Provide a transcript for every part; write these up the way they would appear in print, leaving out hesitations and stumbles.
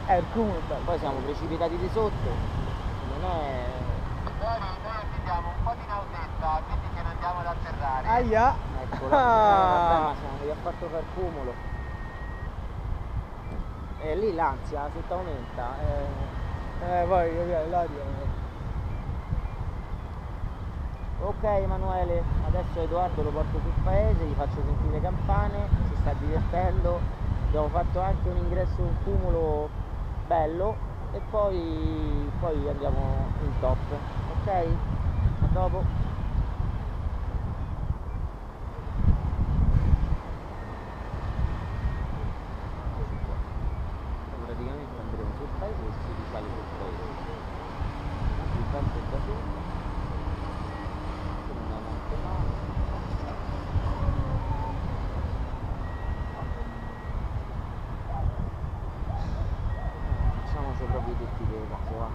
Il cumulo bello. Poi siamo precipitati di sotto, non è... Noi abbiamo un po' di nausetta, quindi ce ne andiamo ad atterrare. Aia! Eccola, vabbè, ma mi ha fatto far cumulo. E lì l'ansia se aumenta. Poi via l'aria. Ok Emanuele, adesso Edoardo lo porto sul paese, gli faccio sentire le campane, si sta divertendo, abbiamo fatto anche un ingresso in cumulo bello e poi andiamo in top, ok? A dopo. Praticamente andremo sul paese e si risale sul paese. Il vento è da sotto, non è neanche male. Facciamoci proprio tutti le cose, va.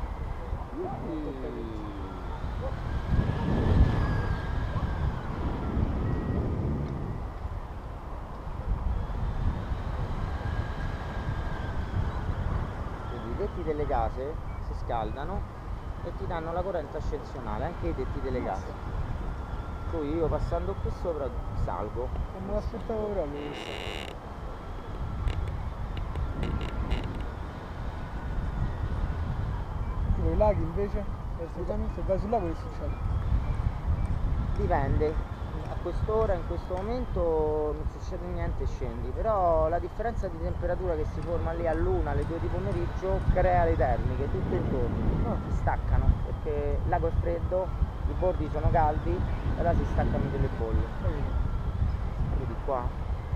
I tetti delle case si scaldano e ti danno la corrente ascensionale, anche i tetti delle case. Poi io passando qui sopra salgo. Non me l'aspettavo proprio questo. Tipo i laghi invece? Se vai sul lago che succede? Dipende. A quest'ora, in questo momento non succede niente e scendi, però la differenza di temperatura che si forma lì all'1, alle 2 di pomeriggio crea le termiche tutto intorno, staccano perché il lago è freddo, i bordi sono caldi e allora si staccano delle bolle. Vedi qua?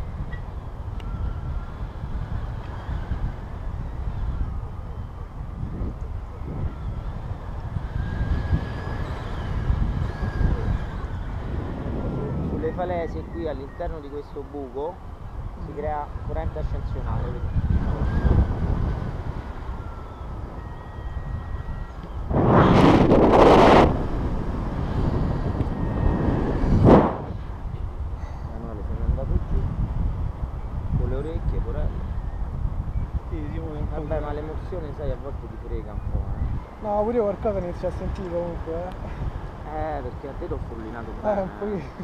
Sulle falesie qui all'interno di questo buco si crea corrente ascensionale, vedi? Emanuele se n'è andato giù con le orecchie, porello. Sì, si muove un po'. Vabbè, ma l'emozione sai a volte ti frega un po', No, pure io qualcosa inizio a sentire comunque, perché a te t'ho frullinato bene. un pochino.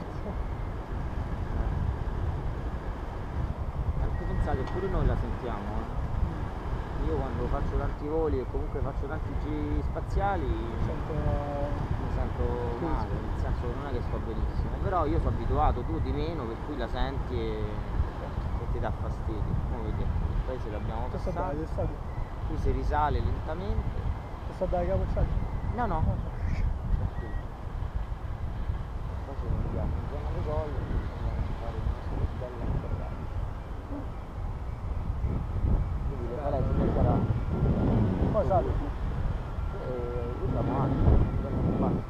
Anche pensate, pure noi la sentiamo, Io quando faccio tanti voli e comunque faccio tanti giri spaziali mi sento male, nel senso che non è che sto benissimo, però io sono abituato, tu di meno, per cui la senti e ti dà fastidio. Come vedi, il paese l'abbiamo passato, qui si risale lentamente. È stata da capocciata? No, no. Tranquillo. Poi ci andiamo in zona di collo e andiamo a fare una serie bella atterrata. Quindi le falesie poi sarà. Poi sale. Qui siamo alti, andiamo un passo.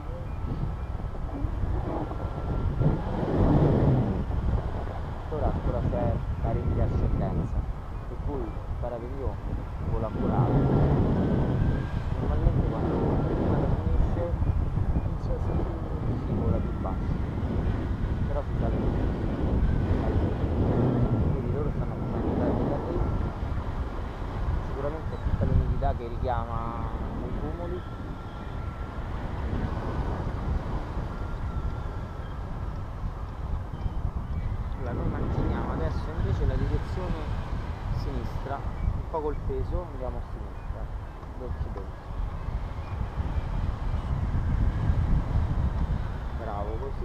Ora c'è la rete di ascendenza, per cui il parapendio vola curare. Normalmente quando finisce si vola più basso, però si sale così. Quindi loro stanno facendo bene da lì, sicuramente tutta l'umidità che richiama i cumuli. Allora noi manteniamo adesso invece la direzione sinistra, un po' col peso andiamo a sinistra, dolci dolci. Bravo, così.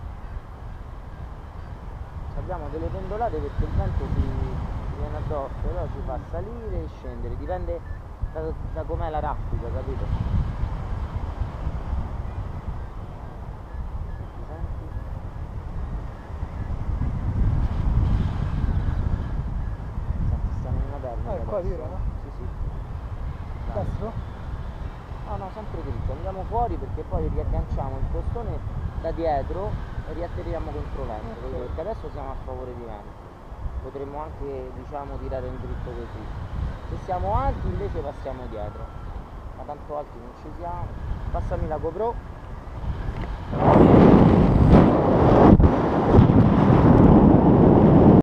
Abbiamo delle pendolate perché il vento ci viene addosso, però ci fa salire e scendere, dipende da com'è la raffica, capito? Qua tira, no? Sì, sì. Destro? No, sempre dritto. Andiamo fuori perché poi riagganciamo il postone da dietro e riatterriamo contro vento, Okay. perché adesso siamo a favore di vento. Potremmo anche, diciamo, tirare in dritto così. Se siamo alti invece passiamo dietro, ma tanto alti non ci siamo. Passami la GoPro.